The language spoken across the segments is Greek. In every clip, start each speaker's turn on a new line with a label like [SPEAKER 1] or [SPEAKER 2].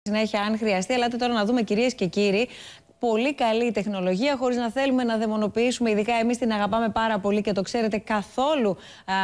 [SPEAKER 1] συνέχεια αν χρειαστεί. Ελάτε τώρα να δούμε, κυρίες και κύριοι, πολύ καλή τεχνολογία, χωρίς να θέλουμε να δαιμονοποιήσουμε. Ειδικά εμείς την αγαπάμε πάρα πολύ και το ξέρετε καθόλου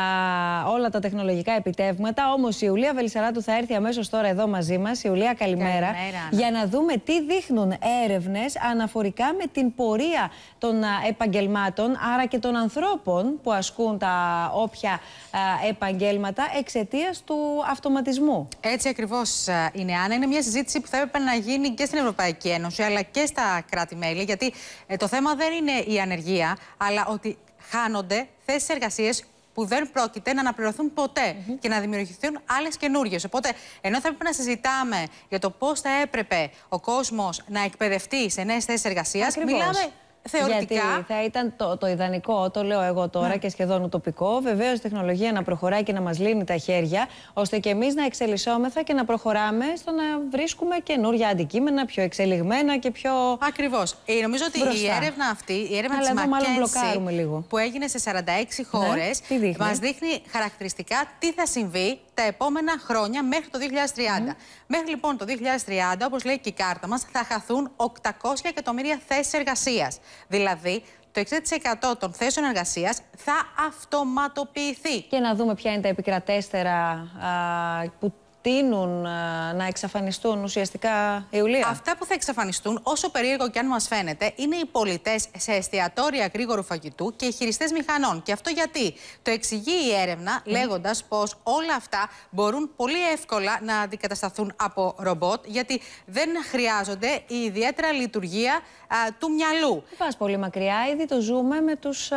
[SPEAKER 1] όλα τα τεχνολογικά επιτεύγματα. Όμως η Ιουλία Βελισσαράτου θα έρθει αμέσως τώρα εδώ μαζί μας. Ιουλία, καλημέρα. Για να δούμε τι δείχνουν έρευνες αναφορικά με την πορεία των επαγγελμάτων, άρα και των ανθρώπων που ασκούν τα όποια επαγγέλματα εξαιτίας του αυτοματισμού.
[SPEAKER 2] Έτσι ακριβώς είναι, Άννα. Είναι μια συζήτηση που θα έπρεπε να γίνει και στην Ευρωπαϊκή Ένωση, αλλά και στα κράτη-μέλη, γιατί το θέμα δεν είναι η ανεργία, αλλά ότι χάνονται θέσεις εργασίας που δεν πρόκειται να αναπληρωθούν ποτέ και να δημιουργηθούν άλλες καινούργιες. Οπότε, ενώ θα έπρεπε να συζητάμε για το πώς θα έπρεπε ο κόσμος να εκπαιδευτεί σε νέες θέσεις εργασίας, μιλάμε θεωρητικά.
[SPEAKER 1] Γιατί θα ήταν το ιδανικό, το λέω εγώ τώρα και σχεδόν ουτοπικό, βεβαίως η τεχνολογία να προχωράει και να μας λύνει τα χέρια, ώστε και εμείς να εξελισσόμεθα και να προχωράμε στο να βρίσκουμε καινούργια αντικείμενα, πιο εξελιγμένα και πιο.
[SPEAKER 2] Ακριβώς. Νομίζω ότι
[SPEAKER 1] μπροστά.
[SPEAKER 2] η έρευνα αυτή, η έρευνα της
[SPEAKER 1] McKinsey,
[SPEAKER 2] που έγινε σε 46 χώρες, μας δείχνει χαρακτηριστικά τι θα συμβεί τα επόμενα χρόνια μέχρι το 2030. Μέχρι λοιπόν το 2030, όπως λέει και η κάρτα μας, θα χαθούν 800 εκατομμύρια θέσεις εργασίας. Δηλαδή, το 60% των θέσεων εργασίας θα αυτοματοποιηθεί.
[SPEAKER 1] Και να δούμε ποια είναι τα επικρατέστερα που τείνουν να εξαφανιστούν ουσιαστικά, Ιουλία.
[SPEAKER 2] Αυτά που θα εξαφανιστούν, όσο περίεργο και αν μας φαίνεται, είναι οι πολιτές σε εστιατόρια γρήγορου φαγητού και οι χειριστές μηχανών. Και αυτό γιατί? Το εξηγεί η έρευνα λέγοντας πως όλα αυτά μπορούν πολύ εύκολα να αντικατασταθούν από ρομπότ, γιατί δεν χρειάζονται η ιδιαίτερα λειτουργία του μυαλού.
[SPEAKER 1] Δεν πας πολύ μακριά, ήδη το ζούμε με τους.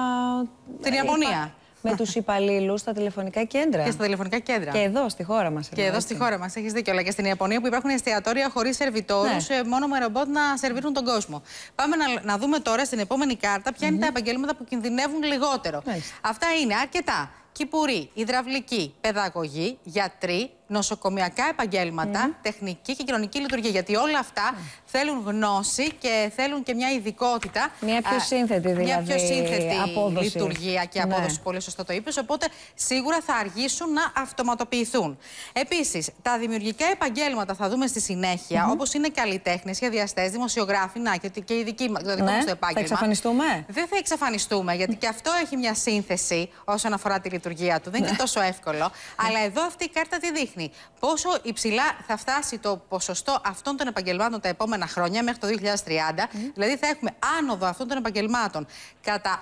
[SPEAKER 2] Την Ιαπωνία.
[SPEAKER 1] Με τους υπαλλήλους στα τηλεφωνικά κέντρα.
[SPEAKER 2] Και στα τηλεφωνικά κέντρα.
[SPEAKER 1] Και εδώ στη χώρα μας.
[SPEAKER 2] Και εδώ στη χώρα μας, έχεις δίκιο. Αλλά και στην Ιαπωνία που υπάρχουν εστιατόρια χωρίς σερβιτόρους, μόνο με ρομπότ να σερβίρουν τον κόσμο. Πάμε να δούμε τώρα στην επόμενη κάρτα ποια είναι τα επαγγέλματα που κινδυνεύουν λιγότερο. Αυτά είναι αρκετά. Κυπουροί, υδραυλικοί, παιδαγωγοί, γιατροί, νοσοκομιακά επαγγέλματα, τεχνική και κοινωνική λειτουργία. Γιατί όλα αυτά θέλουν γνώση και θέλουν και μια ειδικότητα.
[SPEAKER 1] Μια πιο σύνθετη δηλαδή.
[SPEAKER 2] Μια πιο σύνθετη
[SPEAKER 1] απόδοση.
[SPEAKER 2] Λειτουργία και απόδοση. Πολύ σωστά το είπες. Οπότε σίγουρα θα αργήσουν να αυτοματοποιηθούν. Επίσης, τα δημιουργικά επαγγέλματα θα δούμε στη συνέχεια, όπως είναι καλλιτέχνες, σχεδιαστές, δημοσιογράφοι, και οι δικοί μας, το δικό μας το επάγγελμα.
[SPEAKER 1] Θα εξαφανιστούμε?
[SPEAKER 2] Δεν θα εξαφανιστούμε, γιατί και αυτό έχει μια σύνθεση όσον αφορά τη λειτουργία του. Δεν είναι τόσο εύκολο. Αλλά εδώ αυτή η κάρτα τι δείχνει? Πόσο υψηλά θα φτάσει το ποσοστό αυτών των επαγγελμάτων τα επόμενα χρόνια, μέχρι το 2030. Δηλαδή θα έχουμε άνοδο αυτών των επαγγελμάτων κατά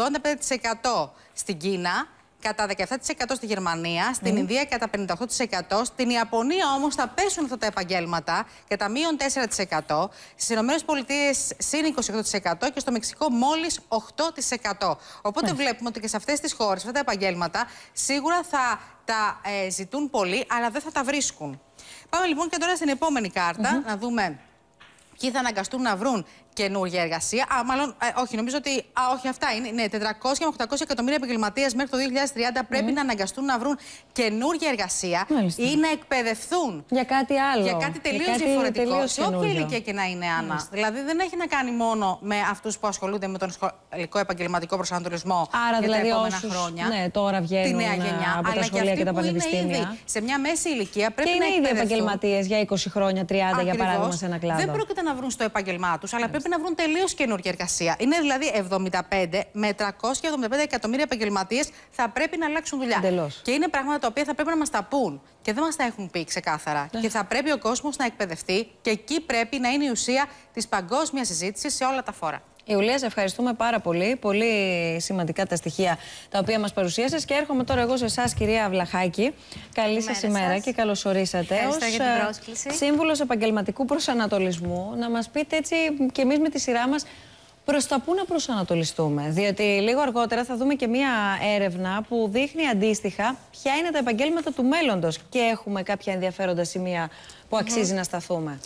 [SPEAKER 2] 85% στην Κίνα, κατά 17% στη Γερμανία, στην Ινδία κατά 58%, στην Ιαπωνία όμως θα πέσουν αυτά τα επαγγέλματα κατά μείον 4%, στις Ηνωμένες Πολιτείες συν 28% και στο Μεξικό μόλις 8%. Οπότε βλέπουμε ότι και σε αυτές τις χώρες, αυτά τα επαγγέλματα, σίγουρα θα τα ζητούν πολύ, αλλά δεν θα τα βρίσκουν. Πάμε λοιπόν και τώρα στην επόμενη κάρτα, να δούμε ποιοι θα αναγκαστούν να βρουν καινούργια εργασία. Όχι, νομίζω ότι. Όχι, αυτά είναι. Ναι, 400 με 800 εκατομμύρια επαγγελματίες μέχρι το 2030 πρέπει να αναγκαστούν να βρουν καινούργια εργασία ή να εκπαιδευτούν.
[SPEAKER 1] Για κάτι άλλο.
[SPEAKER 2] Για κάτι τελείως διαφορετικό. Σε όποια ηλικία και να είναι, Άννα. Δηλαδή δεν έχει να κάνει μόνο με αυτούς που ασχολούνται με τον σχολικό επαγγελματικό προσανατολισμό.
[SPEAKER 1] Άρα
[SPEAKER 2] για
[SPEAKER 1] δηλαδή
[SPEAKER 2] τα επόμενα χρόνια.
[SPEAKER 1] Ναι, τώρα βγαίνουν
[SPEAKER 2] τη νέα γενιά.
[SPEAKER 1] Από τα σχολεία και τα πανεπιστήμια.
[SPEAKER 2] Ήδη σε μια μέση ηλικία πρέπει
[SPEAKER 1] και
[SPEAKER 2] να
[SPEAKER 1] είναι ήδη επαγγελματίες για 20 χρόνια, 30 για παράδειγμα σε ένα κλάδο.
[SPEAKER 2] Δεν πρόκειται να βρουν στο επάγγελμά τους, αλλά πρέπει να βρουν τελείως καινούργια εργασία. Είναι δηλαδή 75 με 375 εκατομμύρια επαγγελματίες θα πρέπει να αλλάξουν δουλειά.
[SPEAKER 1] Εντελώς.
[SPEAKER 2] Και είναι πράγματα τα οποία θα πρέπει να μας τα πούν και δεν μας τα έχουν πει ξεκάθαρα. Και θα πρέπει ο κόσμος να εκπαιδευτεί και εκεί πρέπει να είναι η ουσία της παγκόσμιας συζήτησης σε όλα τα φόρα.
[SPEAKER 1] Ιουλία, σε ευχαριστούμε πάρα πολύ. Πολύ σημαντικά τα στοιχεία τα οποία μας παρουσίασες. Και έρχομαι τώρα εγώ σε εσάς, κυρία Βλαχάκη. Καλή σας ημέρα και καλώς ορίσατε.
[SPEAKER 3] Ευχαριστώ για την πρόσκληση.
[SPEAKER 1] Σύμβουλος επαγγελματικού προσανατολισμού, να μας πείτε έτσι και εμείς με τη σειρά μας προς τα πού να προσανατολιστούμε. Διότι λίγο αργότερα θα δούμε και μία έρευνα που δείχνει αντίστοιχα ποια είναι τα επαγγέλματα του μέλλοντος. Και έχουμε κάποια ενδιαφέροντα σημεία που αξίζει να σταθούμε.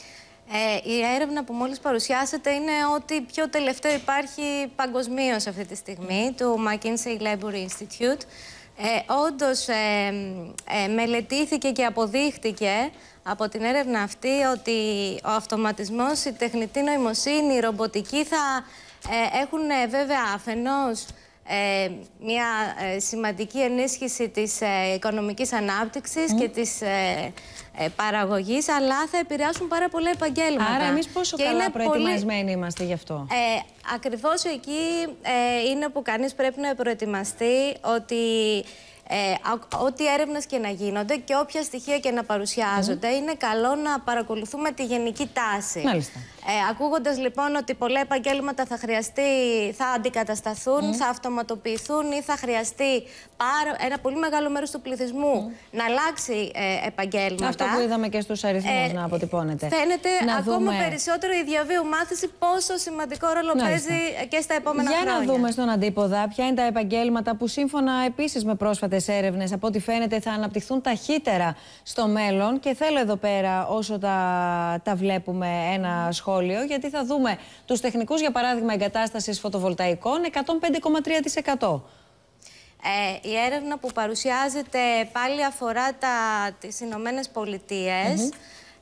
[SPEAKER 3] Η έρευνα που μόλις παρουσιάσετε είναι ότι πιο τελευταίο υπάρχει παγκοσμίως αυτή τη στιγμή, του McKinsey Labor Institute. Όντως μελετήθηκε και αποδείχτηκε από την έρευνα αυτή ότι ο αυτοματισμός, η τεχνητή νοημοσύνη, η ρομποτική θα έχουν βέβαια αφενός μια σημαντική ενίσχυση της οικονομικής ανάπτυξης και της παραγωγής, αλλά θα επηρεάσουν πάρα πολλά επαγγέλματα.
[SPEAKER 1] Άρα εμείς πόσο καλά προετοιμασμένοι είμαστε γι' αυτό?
[SPEAKER 3] Ακριβώς εκεί είναι που κανείς πρέπει να προετοιμαστεί, ότι ό,τι έρευνες και να γίνονται και όποια στοιχεία και να παρουσιάζονται, είναι καλό να παρακολουθούμε τη γενική τάση.
[SPEAKER 1] Μάλιστα.
[SPEAKER 3] Ακούγοντας λοιπόν ότι πολλά επαγγέλματα θα αντικατασταθούν, θα αυτοματοποιηθούν ή θα χρειαστεί ένα πολύ μεγάλο μέρος του πληθυσμού να αλλάξει επαγγέλματα.
[SPEAKER 1] Αυτό που είδαμε και στους αριθμούς να αποτυπώνεται.
[SPEAKER 3] Φαίνεται ακόμα περισσότερο η διαβίου μάθηση πόσο σημαντικό ρόλο παίζει και στα επόμενα χρόνια.
[SPEAKER 1] Για να δούμε στον αντίποδα ποια είναι τα επαγγέλματα που σύμφωνα επίσης με πρόσφατες έρευνες από ό,τι φαίνεται θα αναπτυχθούν ταχύτερα στο μέλλον. Και θέλω εδώ πέρα όσο τα βλέπουμε ένα σχόλιο, γιατί θα δούμε τους τεχνικούς, για παράδειγμα, εγκατάστασης φωτοβολταϊκών 105,3%.
[SPEAKER 3] Η έρευνα που παρουσιάζεται πάλι αφορά τις Ηνωμένες Πολιτείες.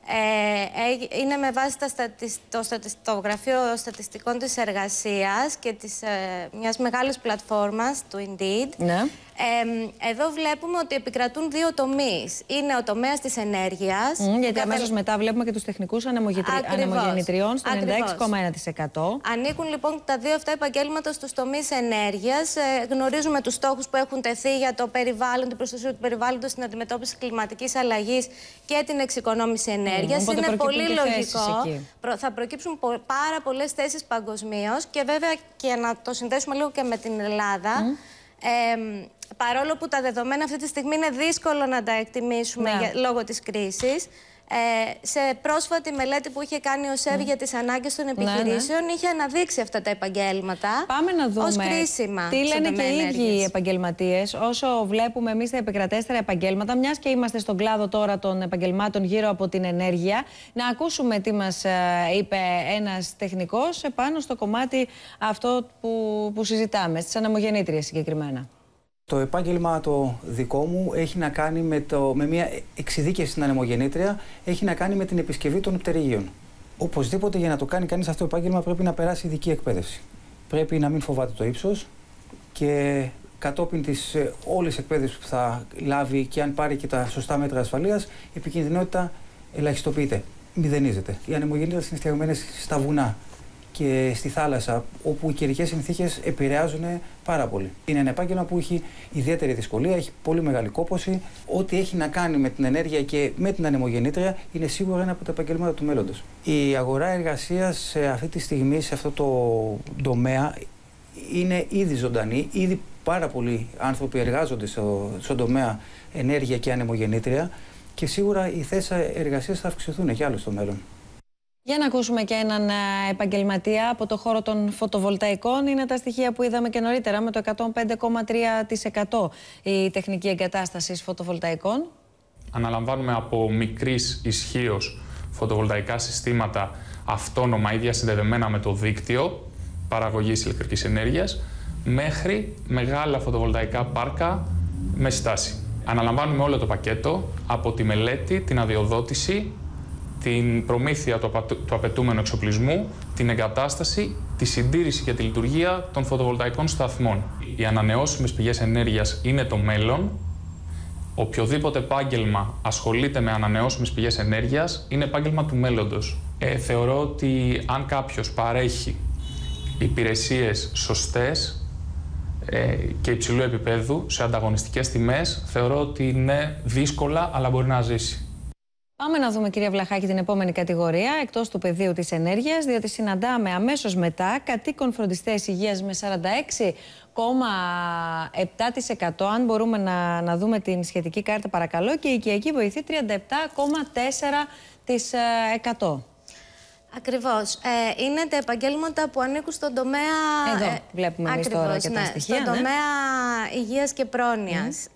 [SPEAKER 3] Είναι με βάση το Γραφείο Στατιστικών της Εργασίας και μιας μεγάλης πλατφόρμας, του Indeed.
[SPEAKER 1] Ναι.
[SPEAKER 3] Εδώ βλέπουμε ότι επικρατούν δύο τομείς. Είναι ο τομέας της ενέργειας.
[SPEAKER 1] Γιατί αμέσως μετά βλέπουμε και τους τεχνικούς ανεμογεννητριών στο 96,1%.
[SPEAKER 3] Ανήκουν λοιπόν τα δύο αυτά επαγγέλματα στους τομείς ενέργειας. Γνωρίζουμε τους στόχους που έχουν τεθεί για το περιβάλλον, την προστασία του περιβάλλοντος, την αντιμετώπιση κλιματικής αλλαγής και την εξοικονόμηση ενέργειας. Είναι πολύ λογικό. Θα προκύψουν πάρα πολλές θέσεις παγκοσμίως και βέβαια, και να το συνδέσουμε λίγο και με την Ελλάδα. Παρόλο που τα δεδομένα αυτή τη στιγμή είναι δύσκολο να τα εκτιμήσουμε λόγω της κρίσης, σε πρόσφατη μελέτη που είχε κάνει ο ΣΕΒ για τις ανάγκες των επιχειρήσεων, είχε αναδείξει αυτά τα επαγγέλματα.
[SPEAKER 1] Πάμε να δούμε
[SPEAKER 3] ως κρίσιμα.
[SPEAKER 1] Τι λένε και οι ίδιοι οι επαγγελματίες, όσο βλέπουμε εμείς τα επικρατέστερα επαγγέλματα, μιας και είμαστε στον κλάδο τώρα των επαγγελμάτων γύρω από την ενέργεια. Να ακούσουμε τι μας είπε ένας τεχνικός επάνω στο κομμάτι αυτό που συζητάμε, στις ανεμογεννήτριες συγκεκριμένα.
[SPEAKER 4] Το επάγγελμα το δικό μου έχει να κάνει με μια εξειδίκευση στην ανεμογεννήτρια, έχει να κάνει με την επισκευή των πτερυγίων. Οπωσδήποτε για να το κάνει κανείς αυτό το επάγγελμα πρέπει να περάσει ειδική εκπαίδευση. Πρέπει να μην φοβάται το ύψος και κατόπιν της όλης εκπαίδευσης που θα λάβει και αν πάρει και τα σωστά μέτρα ασφαλείας, η επικινδυνότητα ελαχιστοποιείται, μηδενίζεται. Οι ανεμογεννήτριες είναι φτιαγμένες στα βουνά και στη θάλασσα, όπου οι καιρικές συνθήκες επηρεάζουν πάρα πολύ. Είναι ένα επάγγελμα που έχει ιδιαίτερη δυσκολία, έχει πολύ μεγάλη κόπωση. Ό,τι έχει να κάνει με την ενέργεια και με την ανεμογεννήτρια είναι σίγουρα ένα από τα επαγγέλματα του μέλλοντος. Η αγορά εργασίας αυτή τη στιγμή, σε αυτό το τομέα, είναι ήδη ζωντανή. Ήδη πάρα πολλοί άνθρωποι εργάζονται στον τομέα ενέργεια και ανεμογεννήτρια και σίγουρα οι θέσεις εργασίας θα αυξηθούν κι άλλο στο μέλλον.
[SPEAKER 1] Για να ακούσουμε και έναν επαγγελματία από το χώρο των φωτοβολταϊκών. Είναι τα στοιχεία που είδαμε και νωρίτερα με το 105,3% η τεχνική εγκατάσταση φωτοβολταϊκών.
[SPEAKER 5] Αναλαμβάνουμε από μικρής ισχύως φωτοβολταϊκά συστήματα αυτόνομα ή διασυνδεδεμένα με το δίκτυο παραγωγής ηλεκτρικής ενέργειας, μέχρι μεγάλα φωτοβολταϊκά πάρκα με στάση. Αναλαμβάνουμε όλο το πακέτο, από τη μελέτη, την αδειοδότηση, την προμήθεια του απαιτούμενου εξοπλισμού, την εγκατάσταση, τη συντήρηση και τη λειτουργία των φωτοβολταϊκών σταθμών. Οι ανανεώσιμες πηγές ενέργειας είναι το μέλλον. Οποιοδήποτε επάγγελμα ασχολείται με ανανεώσιμες πηγές ενέργειας είναι επάγγελμα του μέλλοντος. Θεωρώ ότι αν κάποιος παρέχει υπηρεσίες σωστές και υψηλού επίπεδου σε ανταγωνιστικές τιμές, θεωρώ ότι είναι δύσκολα, αλλά μπορεί να ζήσει.
[SPEAKER 1] Πάμε να δούμε, κυρία Βλαχάκη, την επόμενη κατηγορία, εκτός του πεδίου της ενέργειας, διότι συναντάμε αμέσως μετά κατοίκων φροντιστές υγείας με 46,7%. Αν μπορούμε να δούμε την σχετική κάρτα, παρακαλώ, και η οικιακή βοηθή 37,4%.
[SPEAKER 3] Ακριβώς. Είναι τα επαγγέλματα που ανήκουν στον τομέα...
[SPEAKER 1] Εδώ βλέπουμε εμείς τώρα και τα στοιχεία.
[SPEAKER 3] Στον τομέα υγείας και πρόνοιας.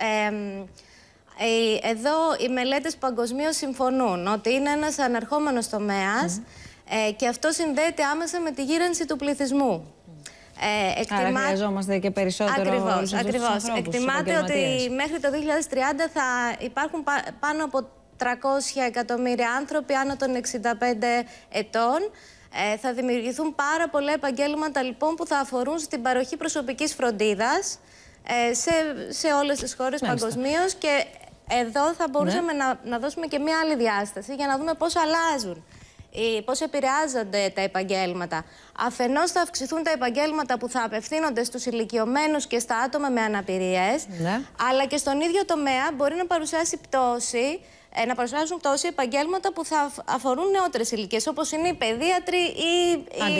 [SPEAKER 3] Εδώ οι μελέτες παγκοσμίως συμφωνούν ότι είναι ένας ανερχόμενος τομέας και αυτό συνδέεται άμεσα με τη γύρανση του πληθυσμού.
[SPEAKER 1] Άρα χρειαζόμαστε και περισσότερο.
[SPEAKER 3] Ακριβώς. Εκτιμάται ότι μέχρι το 2030 θα υπάρχουν πάνω από 300 εκατομμύρια άνθρωποι άνω των 65 ετών. Θα δημιουργηθούν πάρα πολλά επαγγέλματα λοιπόν που θα αφορούν στην παροχή προσωπικής φροντίδας σε όλες τις χώρες παγκοσμίως, και εδώ θα μπορούσαμε να δώσουμε και μία άλλη διάσταση για να δούμε πώς αλλάζουν, πώς επηρεάζονται τα επαγγέλματα. Αφενός θα αυξηθούν τα επαγγέλματα που θα απευθύνονται στους ηλικιωμένους και στα άτομα με αναπηρίες, αλλά και στον ίδιο τομέα μπορεί να παρουσιάσει πτώση, να παρουσιάσουν πτώση επαγγέλματα που θα αφορούν νεότερες ηλικίες, όπως είναι οι παιδίατροι ή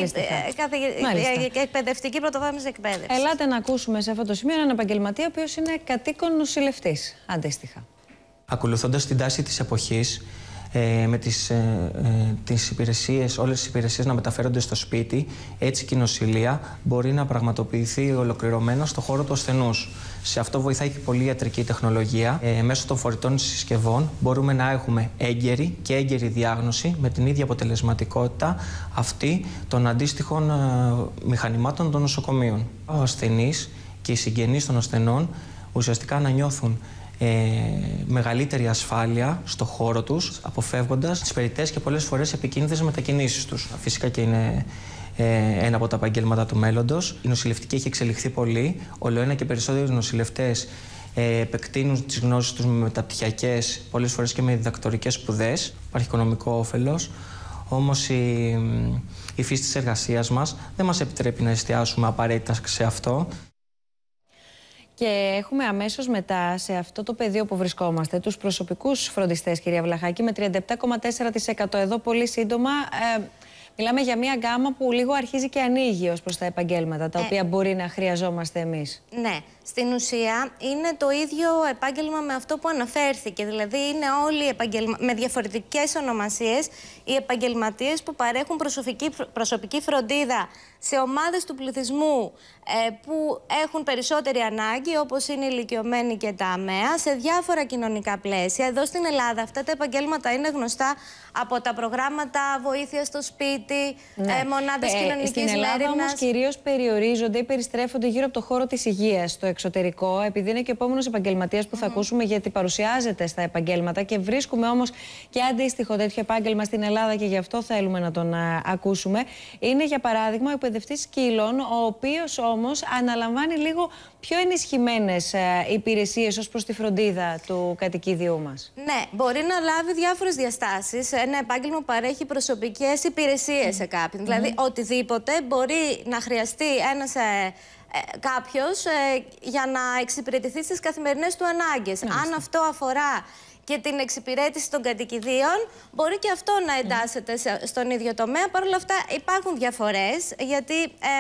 [SPEAKER 3] η εκπαιδευτική πρωτοβάθμια εκπαίδευση.
[SPEAKER 1] Ελάτε να ακούσουμε σε αυτό το σημείο έναν επαγγελματία, ο οποίος είναι κατοίκον νοσηλευτής, αντίστοιχα.
[SPEAKER 6] Ακολουθώντας την τάση της εποχής, με τις υπηρεσίες, όλες τις υπηρεσίες να μεταφέρονται στο σπίτι, έτσι και η νοσηλεία μπορεί να πραγματοποιηθεί ολοκληρωμένα στο χώρο του ασθενούς. Σε αυτό βοηθάει και πολύ η ιατρική τεχνολογία. Μέσω των φορητών συσκευών μπορούμε να έχουμε έγκαιρη και έγκαιρη διάγνωση με την ίδια αποτελεσματικότητα αυτή των αντίστοιχων μηχανημάτων των νοσοκομείων. Ο ασθενής και οι συγγενείς των ασθενών ουσιαστικά να νιώθουν μεγαλύτερη ασφάλεια στο χώρο τους, αποφεύγοντας τις περιττές και πολλές φορές επικίνδυνες μετακινήσεις τους. Φυσικά και είναι ένα από τα επαγγέλματα του μέλλοντος. Η νοσηλευτική έχει εξελιχθεί πολύ. Ολοένα και περισσότεροι νοσηλευτές επεκτείνουν τις γνώσεις τους με μεταπτυχιακές, πολλές φορές και με διδακτορικές σπουδές. Υπάρχει οικονομικό όφελος. Όμως η φύση της εργασίας μας δεν μας επιτρέπει να εστιάσουμε απαραίτητα σε αυτό.
[SPEAKER 1] Και έχουμε αμέσως μετά σε αυτό το πεδίο που βρισκόμαστε τους προσωπικούς φροντιστές, κυρία Βλαχάκη, με 37,4%. Εδώ πολύ σύντομα μιλάμε για μια γκάμα που λίγο αρχίζει και ανοίγει ως προς τα επαγγέλματα, τα οποία μπορεί να χρειαζόμαστε εμείς.
[SPEAKER 3] Ναι. Στην ουσία είναι το ίδιο επάγγελμα με αυτό που αναφέρθηκε. Δηλαδή είναι όλοι με διαφορετικές ονομασίες οι επαγγελματίες που παρέχουν προσωπική φροντίδα σε ομάδες του πληθυσμού που έχουν περισσότερη ανάγκη, όπως είναι οι ηλικιωμένοι και τα ΑΜΕΑ, σε διάφορα κοινωνικά πλαίσια. Εδώ στην Ελλάδα αυτά τα επαγγέλματα είναι γνωστά από τα προγράμματα βοήθεια στο σπίτι, μονάδες κοινωνικής
[SPEAKER 1] στην Ελλάδα
[SPEAKER 3] μέρημνας.
[SPEAKER 1] όμως κυρίως περιορίζονται ή περιστρέφονται γύρω από το χώρο της υγείας, στο εξωτερικό, επειδή είναι και ο επόμενος επαγγελματίας που θα ακούσουμε, γιατί παρουσιάζεται στα επαγγέλματα και βρίσκουμε όμως και αντίστοιχο τέτοιο επάγγελμα στην Ελλάδα και γι' αυτό θέλουμε να τον ακούσουμε. Είναι για παράδειγμα ο εκπαιδευτής σκύλων, ο οποίος όμως αναλαμβάνει λίγο πιο ενισχυμένες υπηρεσίες ως προς τη φροντίδα του κατοικίδιού μας.
[SPEAKER 3] Ναι, μπορεί να λάβει διάφορες διαστάσεις. Ένα επάγγελμα που παρέχει προσωπικές υπηρεσίες σε κάποιον. Δηλαδή, οτιδήποτε μπορεί να χρειαστεί κάποιος για να εξυπηρετηθεί στις καθημερινές του ανάγκες. Αν αυτό αφορά και την εξυπηρέτηση των κατοικιδίων, μπορεί και αυτό να εντάσσεται στον ίδιο τομέα. Παρ' όλα αυτά υπάρχουν διαφορές, γιατί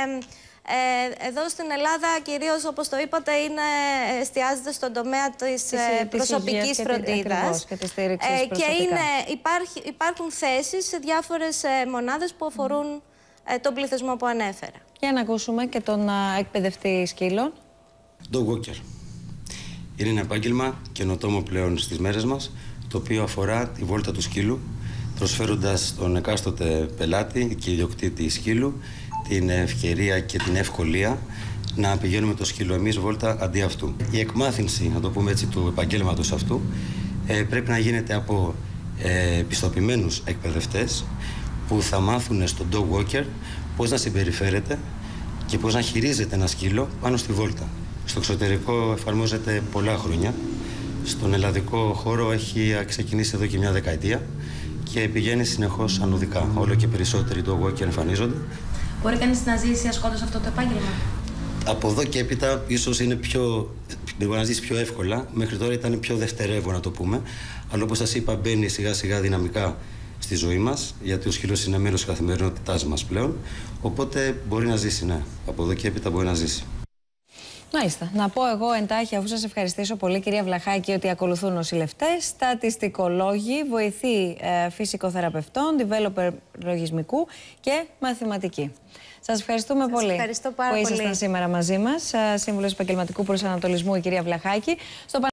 [SPEAKER 3] εδώ στην Ελλάδα κυρίως, όπως το είπατε, εστιάζεται στον τομέα της προσωπικής φροντίδας. Και υπάρχουν θέσεις σε διάφορες μονάδες που αφορούν τον πληθυσμό που ανέφερα.
[SPEAKER 1] Για να ακούσουμε και τον εκπαιδευτή σκύλων.
[SPEAKER 7] Dog walker. Είναι ένα επάγγελμα καινοτόμο πλέον στις μέρες μας, το οποίο αφορά τη βόλτα του σκύλου, προσφέροντας στον εκάστοτε πελάτη και ιδιοκτήτη σκύλου την ευκαιρία και την ευκολία να πηγαίνουμε το σκύλο εμείς βόλτα αντί αυτού. Η εκμάθηση, να το πούμε έτσι, του επαγγέλματος αυτού πρέπει να γίνεται από πιστοποιημένους εκπαιδευτές που θα μάθουν στον dog walker πώς να συμπεριφέρεται και πώς να χειρίζεται ένα σκύλο πάνω στη βόλτα. Στο εξωτερικό εφαρμόζεται πολλά χρόνια. Στον ελλαδικό χώρο έχει ξεκινήσει εδώ και μια δεκαετία και πηγαίνει συνεχώς ανωδικά. Όλο και περισσότεροι dog walker εμφανίζονται.
[SPEAKER 8] Μπορεί κανείς να ζήσει ασκώντας αυτό το επάγγελμα?
[SPEAKER 7] Από εδώ και έπειτα ίσως είναι μπορεί να ζήσει πιο εύκολα. Μέχρι τώρα ήταν πιο δευτερεύον, να το πούμε. Αλλά όπως σας είπα, μπαίνει σιγά σιγά δυναμικά στη ζωή μας, γιατί ο σκύλος είναι μέρος της καθημερινότητάς μας πλέον. Οπότε μπορεί να ζήσει, ναι. Από εδώ και έπειτα μπορεί να ζήσει.
[SPEAKER 1] Μάλιστα. Να πω εγώ εντάχει, αφού σας ευχαριστήσω πολύ, κυρία Βλαχάκη, ότι ακολουθούν νοσηλευτές, στατιστικολόγοι, βοηθοί φυσικοθεραπευτών, developer λογισμικού και μαθηματική. Σας ευχαριστούμε πολύ
[SPEAKER 3] ευχαριστώ πάρα
[SPEAKER 1] που
[SPEAKER 3] πολύ.
[SPEAKER 1] ήσασταν σήμερα μαζί μας. Σύμβουλος επαγγελματικού προσανατολισμού η κυρία Βλαχάκη.